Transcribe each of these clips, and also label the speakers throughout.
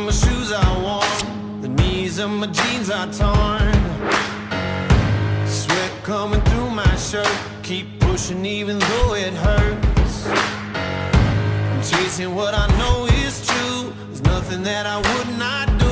Speaker 1: my shoes are worn, the knees of my jeans are torn. Sweat coming through my shirt, keep pushing even though it hurts. I'm chasing what I know is true, there's nothing that I would not do.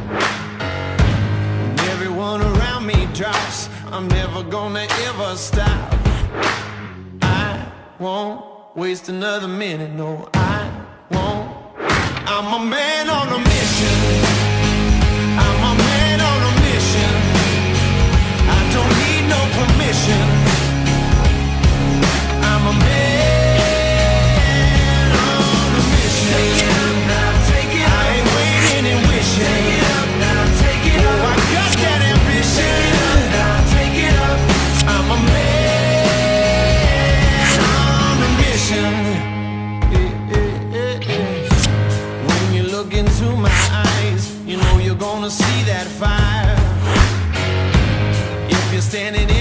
Speaker 1: When everyone around me drops, I'm never gonna ever stop. I won't waste another minute, no I won't. I'm a man on a mission, I'm a man on a mission. I don't need no permission. I'm a man on a mission. Take it up now, take it up. I ain't waiting and wishing. Take it up now, take it up. Oh, I got that ambition. Take it up now, take it up. I'm a man on a mission. When you look into my eyes, you know you're gonna see that fire. If you're standing in